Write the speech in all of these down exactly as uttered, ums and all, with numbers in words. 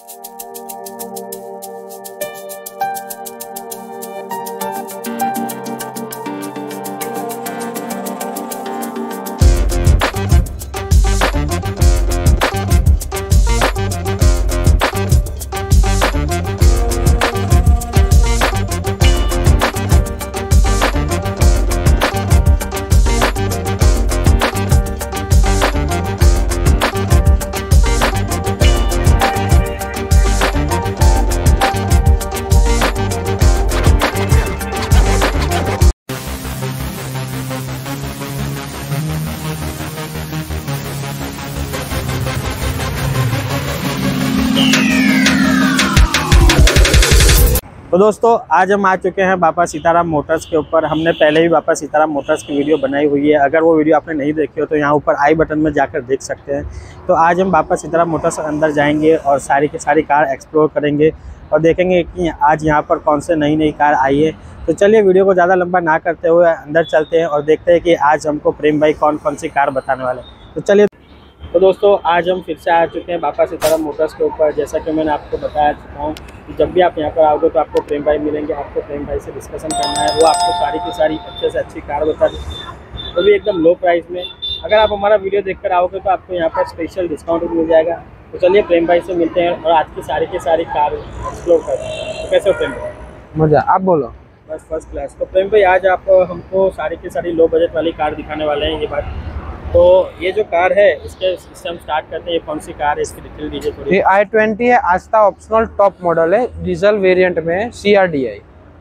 तो दोस्तों आज हम आ चुके हैं बाबा सीताराम मोटर्स के ऊपर। हमने पहले भी बाबा सीताराम मोटर्स की वीडियो बनाई हुई है, अगर वो वीडियो आपने नहीं देखी हो तो यहाँ ऊपर आई बटन में जाकर देख सकते हैं। तो आज हम बाबा सीताराम मोटर्स अंदर जाएंगे और सारी की सारी कार एक्सप्लोर करेंगे और देखेंगे कि आज यहाँ पर कौन से नई नई कार आई है। तो चलिए वीडियो को ज़्यादा लंबा ना करते हुए अंदर चलते हैं और देखते हैं कि आज हमको प्रेम भाई कौन कौन सी कार बताने वाले हैं। तो चलिए तो दोस्तों आज हम फिर से आ चुके हैं बाबा सीताराम मोटर्स के ऊपर। जैसा कि मैंने आपको बताया चुका हूँ कि जब भी आप यहाँ पर आओगे तो आपको प्रेम भाई मिलेंगे। आपको प्रेम भाई से डिस्कशन करना है, वो आपको सारी की सारी अच्छे से अच्छी कार बता देंगे, वो भी एकदम लो प्राइस में। अगर आप हमारा वीडियो देखकर आओगे तो आपको यहाँ पर स्पेशल डिस्काउंट भी मिल जाएगा। तो चलिए प्रेम भाई से मिलते हैं और आज की सारी की सारी कार एक्सप्लोर करते हैं। तो कैसे हो प्रेम भाई? मजा, आप बोलो। बस फर्स्ट क्लास। तो प्रेम भाई आज आप हमको सारी की सारी लो बजट वाली कार दिखाने वाले हैं, ये बात। तो ये जो कार है इसके इससे हम स्टार्ट करते हैं। ये कौन सी कार है, इसकी डिटेल दीजिए थोड़ी। ये आई ट्वेंटी है, आस्था ऑप्शनल टॉप मॉडल है, डीजल वेरिएंट में है, C R D I.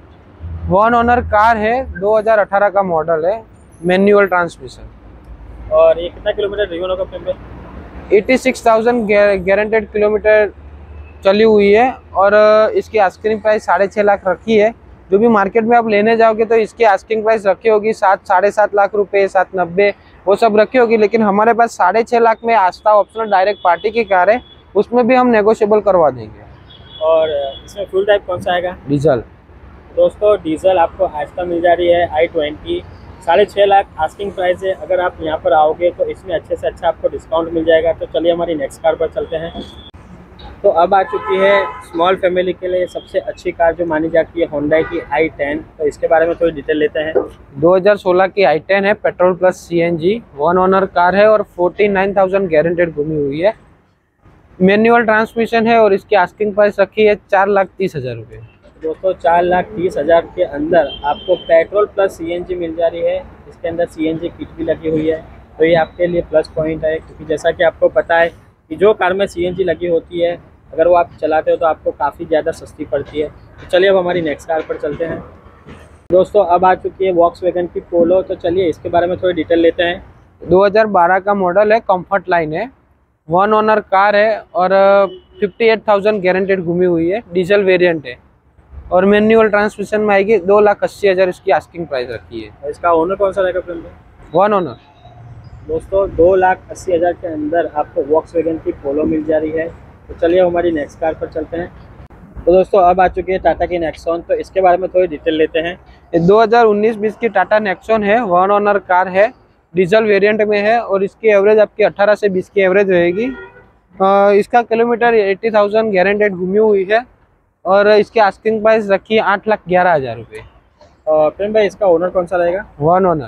One owner car है, दो हज़ार अठारह का मॉडल है, मैनुअल ट्रांसमिशन। और ये कितना किलोमीटर ड्रिवन होगा प्रेम भाई? छियासी हज़ार गारंटेड किलोमीटर चली हुई है और इसकी आस्किंग प्राइस साढ़े छः लाख रखी है। जो भी मार्केट में आप लेने जाओगे तो इसकी आस्किंग प्राइस रखी होगी सात साढ़े सात लाख रुपए, सात नब्बे वो सब रखी होगी। लेकिन हमारे पास साढ़े छः लाख में आस्था ऑप्शनल डायरेक्ट पार्टी की कार है, उसमें भी हम नेगोशिएबल करवा देंगे। और इसमें फ्यूल टाइप कौन सा आएगा? डीजल। दोस्तों डीजल आपको आस्था मिल जा रही है आई ट्वेंटी, साढ़े छः लाख आस्किंग प्राइस है। अगर आप यहाँ पर आओगे तो इसमें अच्छे से अच्छा आपको डिस्काउंट मिल जाएगा। तो चलिए हमारी नेक्स्ट कार पर चलते हैं। तो अब आ चुकी है स्मॉल फैमिली के लिए सबसे अच्छी कार जो मानी जाती है, होंडा की आई टेन। तो इसके बारे में थोड़ी डिटेल लेते हैं। दो हज़ार सोलह की आई टेन है, petrol plus CNG, one owner car है और उनचास हज़ार गारंटेड घूमी हुई है, मैनुअल ट्रांसमिशन है और इसकी आस्किंग प्राइस रखी है चार लाख तीस हज़ार रुपये। दोस्तों चार लाख तीस हज़ार के अंदर आपको पेट्रोल प्लस सीएनजी मिल जा रही है। इसके अंदर सीएनजी किट भी लगी हुई है, तो ये आपके लिए प्लस पॉइंट है, क्योंकि जैसा कि आपको पता है कि जो कार में सीएनजी लगी होती है अगर वो आप चलाते हो तो आपको काफ़ी ज़्यादा सस्ती पड़ती है। तो चलिए अब हमारी नेक्स्ट कार पर चलते हैं। दोस्तों अब आ चुकी है वॉक्सवैगन की पोलो। तो चलिए इसके बारे में थोड़ी डिटेल लेते हैं। दो हज़ार बारह का मॉडल है, कंफर्ट लाइन है, वन ओनर कार है और अट्ठावन हज़ार गारंटेड घूमी हुई है, डीजल वेरिएंट है और मैनुअल ट्रांसमिशन में आएगी। दो लाख अस्सी हज़ार इसकी आस्किंग प्राइस रखी है। इसका ओनर कौन सा रहेगा फ्रेंड? One owner. दोस्तों दो लाख अस्सी हज़ार के अंदर आपको वॉक्सवैगन की पोलो मिल जा रही है। तो चलिए हमारी नेक्स्ट कार पर चलते हैं। तो दोस्तों अब आ चुकी है टाटा की नेक्सॉन। तो इसके बारे में थोड़ी डिटेल लेते हैं। ये दो हज़ार उन्नीस बीस की टाटा नेक्सॉन है, वन ओनर कार है, डीजल वेरिएंट में है और इसकी एवरेज आपकी अठारह से बीस की एवरेज रहेगी। इसका किलोमीटर अस्सी हज़ार गारंटेड घूमी हुई है और इसकी आस्किंग प्राइस रखी है आठ लाख ग्यारह हज़ार रुपये। और प्रेम भाई इसका ओनर कौन सा रहेगा? One owner.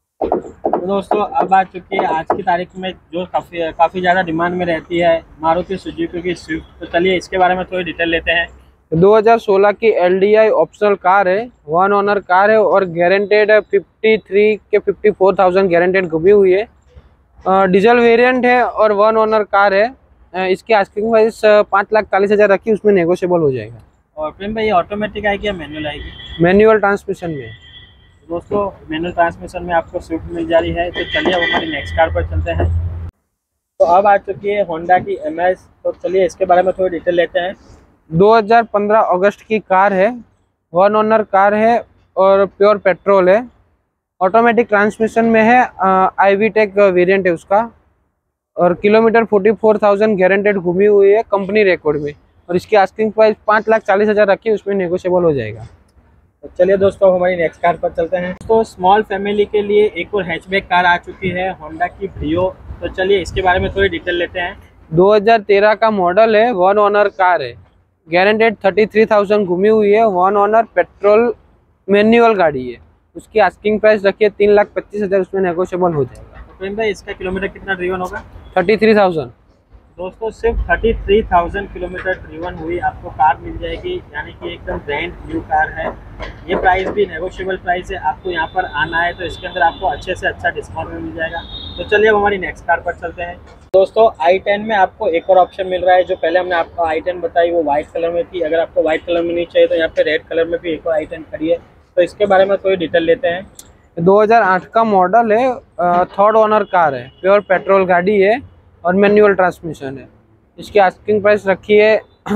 तो दोस्तों अब आ चुकी है आज की तारीख में जो काफ़ी काफ़ी ज़्यादा डिमांड में रहती है, मारुति सुजुकी की स्विफ्ट। तो चलिए इसके बारे में थोड़ी डिटेल लेते हैं। दो हज़ार सोलह की L D I optional car है, वन ओनर कार है और गारंटेड तिरेपन के चौवन हज़ार गारंटेड घूमी हुई है, डीजल वेरिएंट है और वन ओनर कार है। इसकी आस्किंग प्राइस पाँच लाख चालीस हज़ार रखी, उसमें नेगोशिएबल हो जाएगा। और प्रेम भाई ऑटोमेटिक आएगी या मैनुअल आएगी? मैनुअल ट्रांसमिशन में। दोस्तों मैनुअल ट्रांसमिशन में आपको स्विफ्ट मिल जा रही है। तो चलिए अब हमारी नेक्स्ट कार पर चलते हैं। तो अब आ चुकी है होंडा की एम एस। तो चलिए इसके बारे में थोड़ी डिटेल लेते हैं। दो हज़ार पंद्रह अगस्त की कार है, वन ओनर कार है और प्योर पेट्रोल है, ऑटोमेटिक ट्रांसमिशन में है, आई वी टेक वेरिएंट है उसका और किलोमीटर चौवालीस हज़ार गारंटेड घूमी हुई है कंपनी रिकॉर्ड में और इसकी आस्किंग प्राइस पाँच लाख चालीस हज़ार रखी है, उसमें नेगोशिएबल हो जाएगा। तो चलिए दोस्तों हमारी नेक्स्ट कार पर चलते हैं। तो स्मॉल फैमिली के लिए एक और हैचबैक कार आ चुकी है, होंडा की ब्रियो। तो चलिए इसके बारे में थोड़ी डिटेल लेते हैं। दो हज़ार तेरह का मॉडल है, वन ओनर कार है, गारंटेड थर्टी थ्री थाउजेंड घूमी हुई है, वन ओनर पेट्रोल मैनुअल गाड़ी है। उसकी आस्किंग प्राइस रखिए तीन लाख पच्चीस हज़ार, उसमें नेगोशिएबल हो जाएगा। तो प्रेम भाई इसका किलोमीटर कितना ड्रिवन होगा? Thirty three thousand. दोस्तों सिर्फ thirty three thousand kilometre driven हुई आपको कार मिल जाएगी, यानी कि एकदम ब्रांड न्यू कार है। ये प्राइस भी नेगोशिएबल प्राइस है। आपको यहाँ पर आना है तो इसके अंदर आपको अच्छे से अच्छा डिस्काउंट में मिल जाएगा। तो चलिए अब हमारी नेक्स्ट कार पर चलते हैं। दोस्तों आई टेन में आपको एक और ऑप्शन मिल रहा है। जो पहले हमने आपको आई टेन बताई वो व्हाइट कलर में थी। अगर आपको व्हाइट कलर में नहीं चाहिए तो यहाँ पे रेड कलर में भी एक और आई टेन खड़ी है। तो इसके बारे में थोड़ी डिटेल लेते हैं। दो हज़ार आठ का मॉडल है, थर्ड ओनर कार है, प्योर पेट्रोल गाड़ी है और मैनुअल ट्रांसमिशन है। इसकी आस्किंग प्राइस रखी है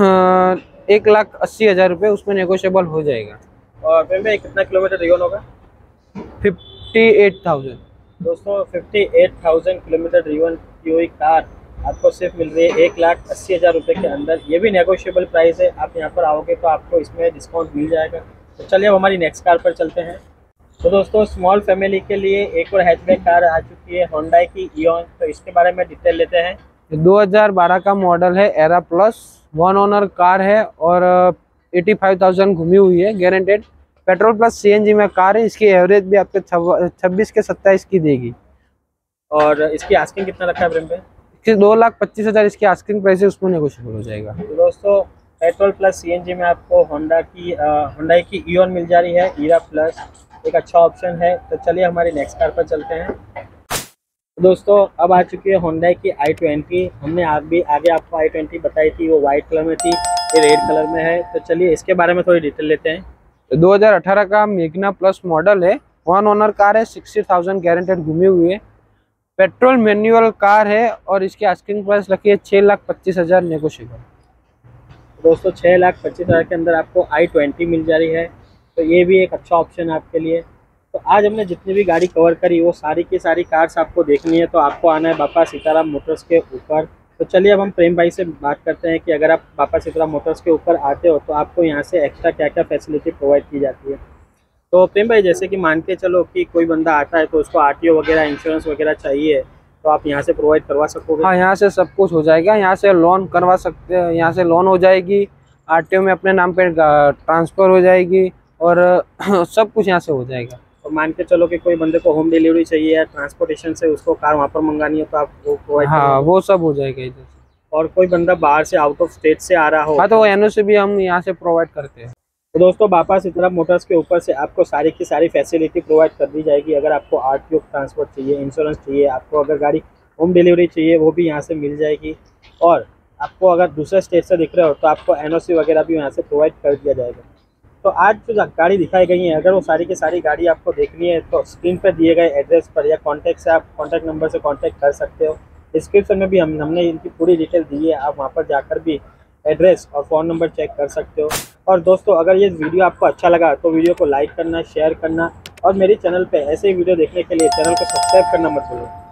एक लाख अस्सी हज़ार रुपये, उसमें नेगोशिएबल हो जाएगा। और फिर में कितना किलोमीटर ड्रिवन होगा? Fifty eight thousand. दोस्तों fifty eight thousand kilometre driven की हुई कार आपको सिर्फ मिल रही है एक लाख अस्सी हज़ार रुपये के अंदर। ये भी नेगोशिएबल प्राइस है। आप यहाँ पर आओगे तो आपको इसमें डिस्काउंट मिल जाएगा। तो चलिए अब हमारी नेक्स्ट कार पर चलते हैं। तो दोस्तों स्मॉल फैमिली के लिए एक और हैचबैक कार आ चुकी है, होंडा की इयॉन। तो इसके बारे में डिटेल लेते हैं। दो हज़ार बारह का मॉडल है, Era plus, one owner car है और एटी फाइव थाउजेंड घूमी हुई है, गारंटेड पेट्रोल प्लस सीएनजी में कार है। इसकी एवरेज भी आपके छब्बीस के सत्ताईस की देगी। और इसकी आस्किंग कितना रखा है प्रेम पे? इसकी दो लाख पच्चीस हज़ार इसकी आस्किंग प्राइस है, उसमें नेगोशिएबल हो जाएगा। तो दोस्तों पेट्रोल प्लस सीएनजी में आपको होंडा की होंडा की इयॉन मिल जा रही है, ईरा प्लस एक अच्छा ऑप्शन है। तो चलिए हमारी नेक्स्ट कार पर चलते हैं। दोस्तों अब आ चुकी है होंडा की आई ट्वेंटी। हमने आप भी आगे आपको आई ट्वेंटी बताई थी, वो वाइट कलर में थी, ये रेड कलर में है। तो चलिए इसके बारे में थोड़ी डिटेल लेते हैं। दो हज़ार अठारह का मैग्ना प्लस मॉडल है, वन ओनर कार है, सिक्सटी थाउजेंड गारंटेड घूमी हुई है, पेट्रोल मैनुअल कार है और इसकी आस्किंग प्राइस रखी है छः लाख पच्चीस हज़ार नेगोशिएबल। दोस्तों छः लाख पच्चीस हज़ार के अंदर आपको आई ट्वेंटी मिल जा रही है। तो ये भी एक अच्छा ऑप्शन है आपके लिए। तो आज हमने जितनी भी गाड़ी कवर करी वो सारी की सारी कार्स आपको देखनी है तो आपको आना है बापा सीताराम मोटर्स के ऊपर। तो चलिए अब हम प्रेम भाई से बात करते हैं कि अगर आप बापा सीताराम मोटर्स के ऊपर आते हो तो आपको यहाँ से एक्स्ट्रा क्या क्या फैसिलिटी प्रोवाइड की जाती है। तो प्रेम भाई जैसे कि मान के चलो कि कोई बंदा आता है तो उसको आरटीओ वगैरह इंश्योरेंस वगैरह चाहिए तो आप यहाँ से प्रोवाइड करवा सकोगे? हाँ, यहाँ से सब कुछ हो जाएगा। यहाँ से लोन करवा सकते हैं, यहाँ से लोन हो जाएगी, आरटीओ में अपने नाम पे ट्रांसफ़र हो जाएगी और सब कुछ यहाँ से हो जाएगा। तो मान के चलो कि कोई बंदे को होम डिलीवरी चाहिए या ट्रांसपोर्टेशन से उसको कार वहाँ पर मंगानी है तो आप वो प्रोवाइड? हाँ, वो सब हो जाएगा इधर से। और कोई बंदा बाहर से आउट ऑफ स्टेट से आ रहा हो? हाँ, तो वो एनओसी भी हम यहाँ से प्रोवाइड करते हैं। तो दोस्तों बापा सीताराम मोटर्स के ऊपर से आपको सारी की सारी फैसिलिटी प्रोवाइड कर दी जाएगी। अगर आपको आरटीओ ट्रांसपोर्ट चाहिए, इंश्योरेंस चाहिए, आपको अगर गाड़ी होम डिलीवरी चाहिए वो भी यहाँ से मिल जाएगी। और आपको अगर दूसरे स्टेट से दिख रहे हो तो आपको एनओसी वगैरह भी यहाँ से प्रोवाइड कर दिया जाएगा। तो आज जो गाड़ी दिखाई गई है अगर वो सारी की सारी गाड़ी आपको देखनी है तो स्क्रीन पर दिए गए एड्रेस पर या कॉन्टैक्ट से आप कॉन्टैक्ट नंबर से कॉन्टैक्ट कर सकते हो। डिस्क्रिप्शन में भी हम हमने इनकी पूरी डिटेल दी है, आप वहाँ पर जाकर भी एड्रेस और फ़ोन नंबर चेक कर सकते हो। और दोस्तों अगर ये वीडियो आपको अच्छा लगा तो वीडियो को लाइक करना, शेयर करना और मेरे चैनल पे ऐसे ही वीडियो देखने के लिए चैनल को सब्सक्राइब करना मत भूलिए।